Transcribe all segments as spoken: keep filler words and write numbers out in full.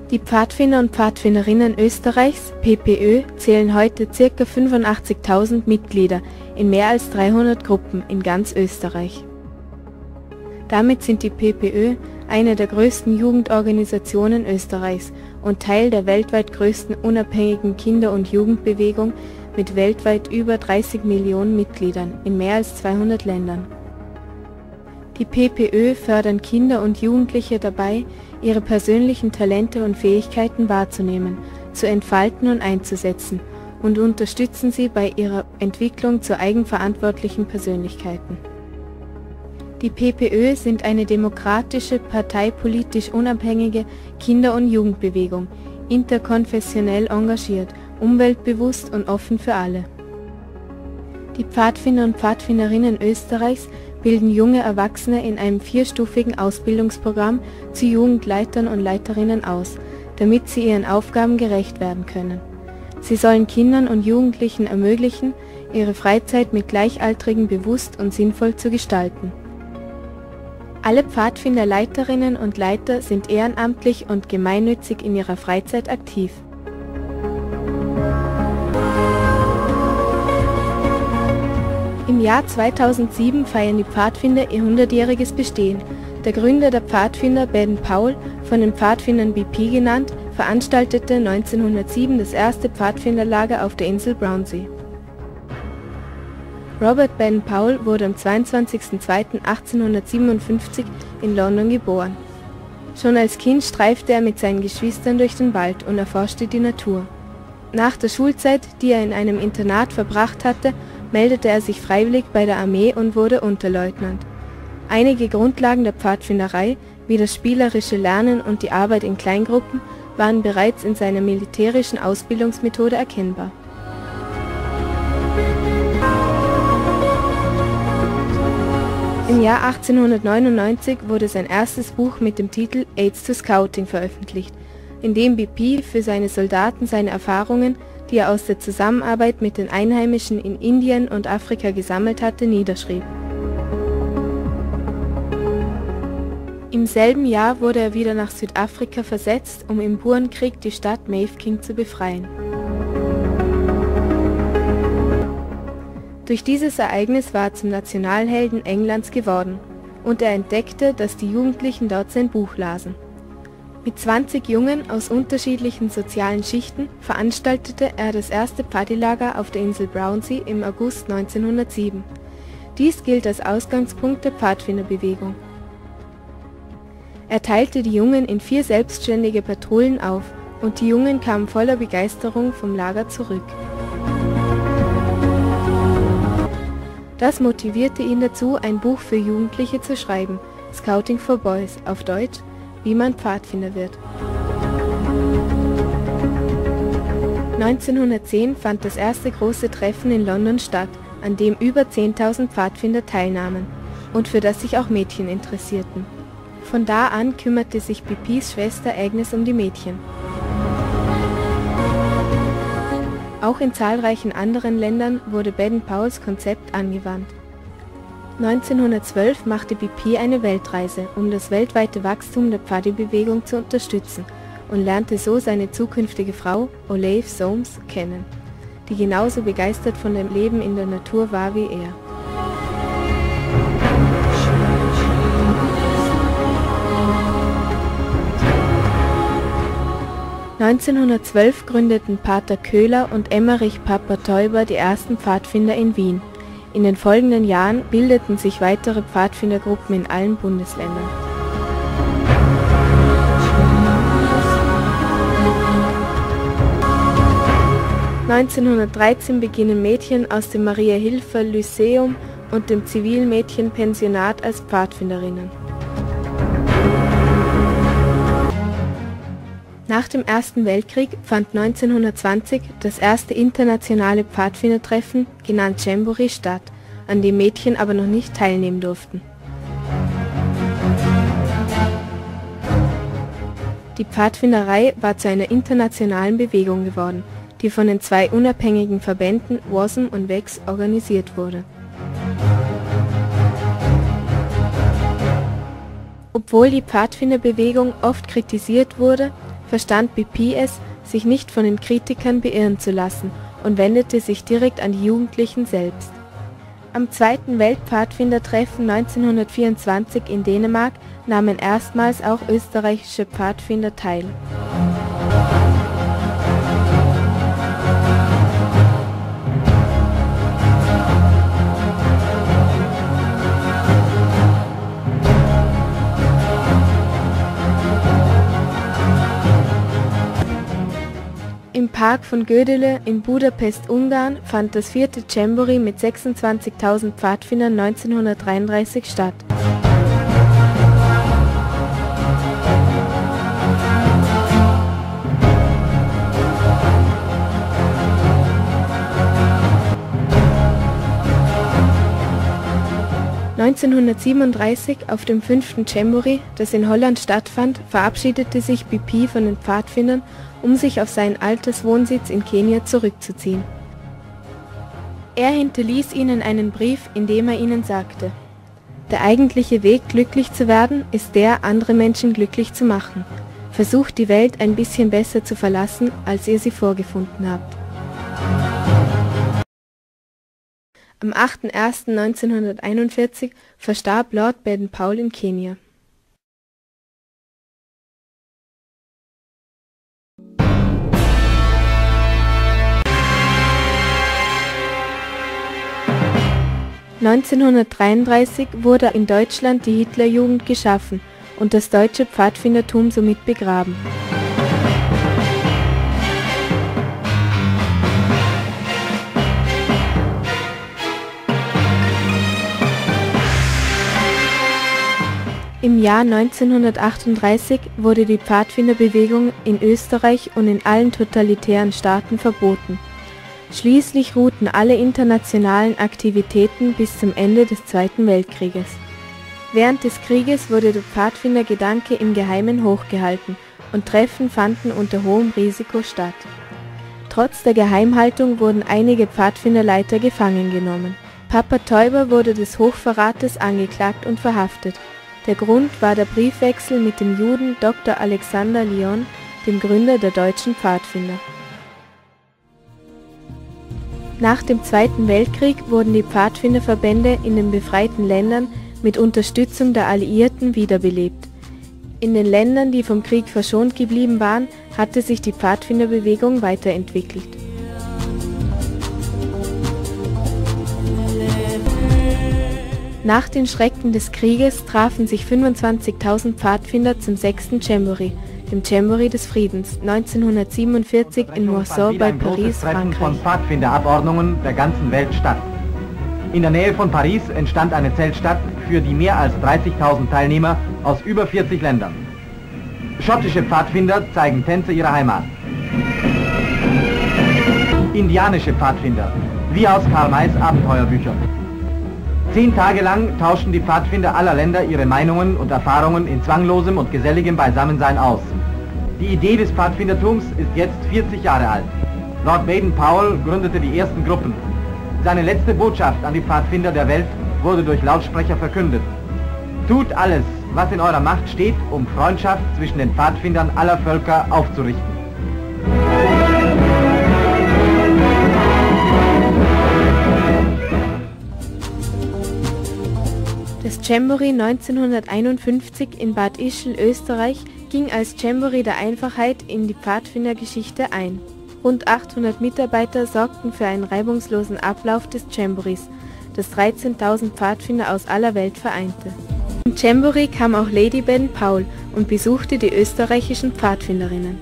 Die Pfadfinder und Pfadfinderinnen Österreichs, P P Ö, zählen heute ca. fünfundachtzigtausend Mitglieder in mehr als dreihundert Gruppen in ganz Österreich. Damit sind die P P Ö eine der größten Jugendorganisationen Österreichs und Teil der weltweit größten unabhängigen Kinder- und Jugendbewegung mit weltweit über dreißig Millionen Mitgliedern in mehr als zweihundert Ländern. Die P P Ö fördern Kinder und Jugendliche dabei, ihre persönlichen Talente und Fähigkeiten wahrzunehmen, zu entfalten und einzusetzen und unterstützen sie bei ihrer Entwicklung zu eigenverantwortlichen Persönlichkeiten. Die P P Ö sind eine demokratische, parteipolitisch unabhängige Kinder- und Jugendbewegung, interkonfessionell engagiert, umweltbewusst und offen für alle. Die Pfadfinder und Pfadfinderinnen Österreichs bilden junge Erwachsene in einem vierstufigen Ausbildungsprogramm zu Jugendleitern und Leiterinnen aus, damit sie ihren Aufgaben gerecht werden können. Sie sollen Kindern und Jugendlichen ermöglichen, ihre Freizeit mit Gleichaltrigen bewusst und sinnvoll zu gestalten. Alle Pfadfinderleiterinnen und Leiter sind ehrenamtlich und gemeinnützig in ihrer Freizeit aktiv. Im Jahr zweitausendsieben feiern die Pfadfinder ihr hundertjähriges Bestehen. Der Gründer der Pfadfinder, Baden-Powell, von den Pfadfindern B P genannt, veranstaltete neunzehnhundertsieben das erste Pfadfinderlager auf der Insel Brownsea. Robert Baden-Powell wurde am zweiundzwanzigsten zweiten achtzehnhundertsiebenundfünfzig in London geboren. Schon als Kind streifte er mit seinen Geschwistern durch den Wald und erforschte die Natur. Nach der Schulzeit, die er in einem Internat verbracht hatte, meldete er sich freiwillig bei der Armee und wurde Unterleutnant. Einige Grundlagen der Pfadfinderei, wie das spielerische Lernen und die Arbeit in Kleingruppen, waren bereits in seiner militärischen Ausbildungsmethode erkennbar. Im Jahr achtzehnhundertneunundneunzig wurde sein erstes Buch mit dem Titel Aids to Scouting veröffentlicht, in dem B P für seine Soldaten seine Erfahrungen, die er aus der Zusammenarbeit mit den Einheimischen in Indien und Afrika gesammelt hatte, niederschrieb. Im selben Jahr wurde er wieder nach Südafrika versetzt, um im Burenkrieg die Stadt Mafeking zu befreien. Durch dieses Ereignis war er zum Nationalhelden Englands geworden und er entdeckte, dass die Jugendlichen dort sein Buch lasen. Mit zwanzig Jungen aus unterschiedlichen sozialen Schichten veranstaltete er das erste Pfadilager auf der Insel Brownsea im August neunzehnhundertsieben. Dies gilt als Ausgangspunkt der Pfadfinderbewegung. Er teilte die Jungen in vier selbstständige Patrouillen auf und die Jungen kamen voller Begeisterung vom Lager zurück. Das motivierte ihn dazu, ein Buch für Jugendliche zu schreiben, Scouting for Boys, auf Deutsch, wie man Pfadfinder wird. neunzehnhundertzehn fand das erste große Treffen in London statt, an dem über zehntausend Pfadfinder teilnahmen und für das sich auch Mädchen interessierten. Von da an kümmerte sich B Ps Schwester Agnes um die Mädchen. Auch in zahlreichen anderen Ländern wurde Baden-Powells Konzept angewandt. neunzehnhundertzwölf machte B P eine Weltreise, um das weltweite Wachstum der Pfadi-Bewegung zu unterstützen und lernte so seine zukünftige Frau, Olayve Soames, kennen, die genauso begeistert von dem Leben in der Natur war wie er. neunzehnhundertzwölf gründeten Pater Köhler und Emmerich Papa Teuber die ersten Pfadfinder in Wien. In den folgenden Jahren bildeten sich weitere Pfadfindergruppen in allen Bundesländern. neunzehnhundertdreizehn beginnen Mädchen aus dem Maria-Hilfer-Lyzeum und dem Zivilmädchenpensionat als Pfadfinderinnen. Nach dem Ersten Weltkrieg fand neunzehnhundertzwanzig das erste internationale Pfadfindertreffen, genannt Jamboree, statt, an dem Mädchen aber noch nicht teilnehmen durften. Die Pfadfinderei war zu einer internationalen Bewegung geworden, die von den zwei unabhängigen Verbänden W O S M und W E X organisiert wurde. Obwohl die Pfadfinderbewegung oft kritisiert wurde, verstand Pippi es, sich nicht von den Kritikern beirren zu lassen und wendete sich direkt an die Jugendlichen selbst. Am zweiten Weltpfadfindertreffen neunzehnhundertvierundzwanzig in Dänemark nahmen erstmals auch österreichische Pfadfinder teil. Im Park von Gödele in Budapest, Ungarn, fand das vierte Jamboree mit sechsundzwanzigtausend Pfadfindern neunzehnhundertdreiunddreißig statt. neunzehnhundertsiebenunddreißig, auf dem fünften Jamboree, das in Holland stattfand, verabschiedete sich Pippi von den Pfadfindern, um sich auf seinen Alterswohnsitz in Kenia zurückzuziehen. Er hinterließ ihnen einen Brief, in dem er ihnen sagte: Der eigentliche Weg, glücklich zu werden, ist der, andere Menschen glücklich zu machen. Versucht die Welt ein bisschen besser zu verlassen, als ihr sie vorgefunden habt. Am achter erster neunzehnhunderteinundvierzig verstarb Lord Baden-Powell in Kenia. neunzehnhundertdreiunddreißig wurde in Deutschland die Hitlerjugend geschaffen und das deutsche Pfadfindertum somit begraben. Im Jahr neunzehnhundertachtunddreißig wurde die Pfadfinderbewegung in Österreich und in allen totalitären Staaten verboten. Schließlich ruhten alle internationalen Aktivitäten bis zum Ende des Zweiten Weltkrieges. Während des Krieges wurde der Pfadfindergedanke im Geheimen hochgehalten und Treffen fanden unter hohem Risiko statt. Trotz der Geheimhaltung wurden einige Pfadfinderleiter gefangen genommen. Papa Täuber wurde des Hochverrates angeklagt und verhaftet. Der Grund war der Briefwechsel mit dem Juden Doktor Alexander Lyon, dem Gründer der deutschen Pfadfinder. Nach dem Zweiten Weltkrieg wurden die Pfadfinderverbände in den befreiten Ländern mit Unterstützung der Alliierten wiederbelebt. In den Ländern, die vom Krieg verschont geblieben waren, hatte sich die Pfadfinderbewegung weiterentwickelt. Nach den Schrecken des Krieges trafen sich fünfundzwanzigtausend Pfadfinder zum sechsten Jamboree, dem Jamboree des Friedens, neunzehnhundertsiebenundvierzig in Morceau bei Paris, Frankreich. Von Pfadfinderabordnungen der ganzen Welt statt. In der Nähe von Paris entstand eine Zeltstadt für die mehr als dreißigtausend Teilnehmer aus über vierzig Ländern. Schottische Pfadfinder zeigen Tänze ihrer Heimat. Indianische Pfadfinder, wie aus Karl Mays Abenteuerbüchern. Zehn Tage lang tauschten die Pfadfinder aller Länder ihre Meinungen und Erfahrungen in zwanglosem und geselligem Beisammensein aus. Die Idee des Pfadfindertums ist jetzt vierzig Jahre alt. Lord Baden-Powell gründete die ersten Gruppen. Seine letzte Botschaft an die Pfadfinder der Welt wurde durch Lautsprecher verkündet. Tut alles, was in eurer Macht steht, um Freundschaft zwischen den Pfadfindern aller Völker aufzurichten. Das Jamboree neunzehnhunderteinundfünfzig in Bad Ischl, Österreich, ging als Jamboree der Einfachheit in die Pfadfindergeschichte ein. Rund achthundert Mitarbeiter sorgten für einen reibungslosen Ablauf des Jamborees, das dreizehntausend Pfadfinder aus aller Welt vereinte. Im Jamboree kam auch Lady Baden-Powell und besuchte die österreichischen Pfadfinderinnen.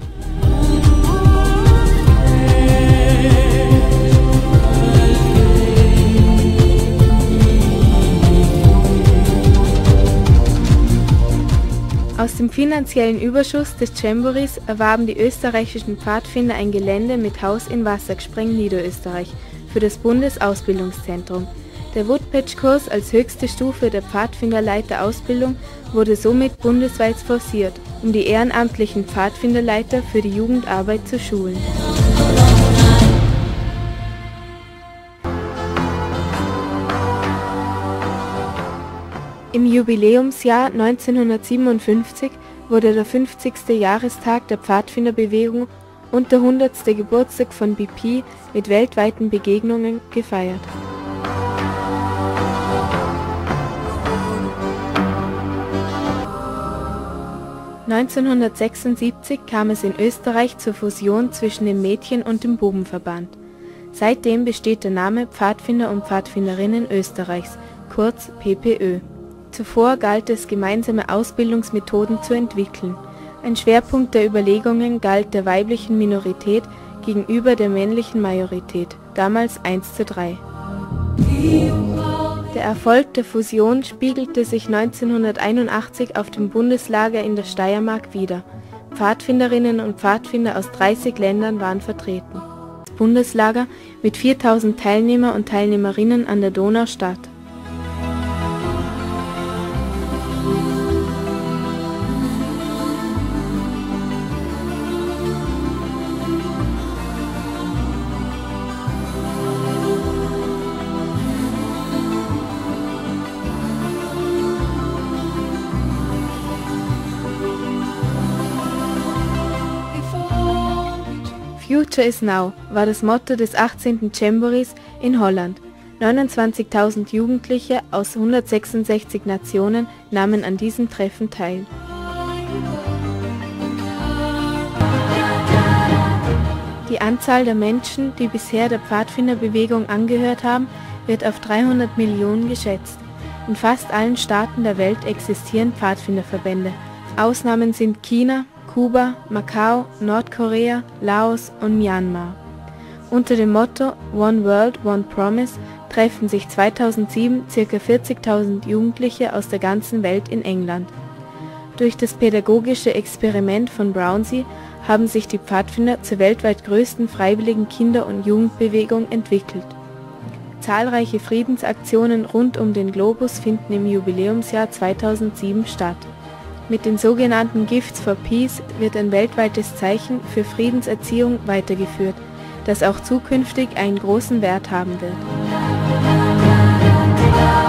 Aus dem finanziellen Überschuss des Jamborees erwarben die österreichischen Pfadfinder ein Gelände mit Haus in Wassergspreng, Niederösterreich, für das Bundesausbildungszentrum. Der Woodpatch-Kurs als höchste Stufe der Pfadfinderleiterausbildung wurde somit bundesweit forciert, um die ehrenamtlichen Pfadfinderleiter für die Jugendarbeit zu schulen. Im Jubiläumsjahr neunzehnhundertsiebenundfünfzig wurde der fünfzigste Jahrestag der Pfadfinderbewegung und der hundertste Geburtstag von B P mit weltweiten Begegnungen gefeiert. neunzehnhundertsechsundsiebzig kam es in Österreich zur Fusion zwischen dem Mädchen- und dem Bubenverband. Seitdem besteht der Name Pfadfinder und Pfadfinderinnen Österreichs, kurz P P Ö. Zuvor galt es, gemeinsame Ausbildungsmethoden zu entwickeln. Ein Schwerpunkt der Überlegungen galt der weiblichen Minorität gegenüber der männlichen Majorität, damals eins zu drei. Der Erfolg der Fusion spiegelte sich neunzehnhunderteinundachtzig auf dem Bundeslager in der Steiermark wider. Pfadfinderinnen und Pfadfinder aus dreißig Ländern waren vertreten. Das Bundeslager mit viertausend Teilnehmer und Teilnehmerinnen an der Donau statt. Future is Now war das Motto des achtzehnten Jamborees in Holland. neunundzwanzigtausend Jugendliche aus hundertsechsundsechzig Nationen nahmen an diesem Treffen teil. Die Anzahl der Menschen, die bisher der Pfadfinderbewegung angehört haben, wird auf dreihundert Millionen geschätzt. In fast allen Staaten der Welt existieren Pfadfinderverbände. Ausnahmen sind China, Kuba, Macau, Nordkorea, Laos und Myanmar. Unter dem Motto One World, One Promise treffen sich zweitausendsieben ca. vierzigtausend Jugendliche aus der ganzen Welt in England. Durch das pädagogische Experiment von Brownsea haben sich die Pfadfinder zur weltweit größten freiwilligen Kinder- und Jugendbewegung entwickelt. Zahlreiche Friedensaktionen rund um den Globus finden im Jubiläumsjahr zweitausendsieben statt. Mit den sogenannten Gifts for Peace wird ein weltweites Zeichen für Friedenserziehung weitergeführt, das auch zukünftig einen großen Wert haben wird.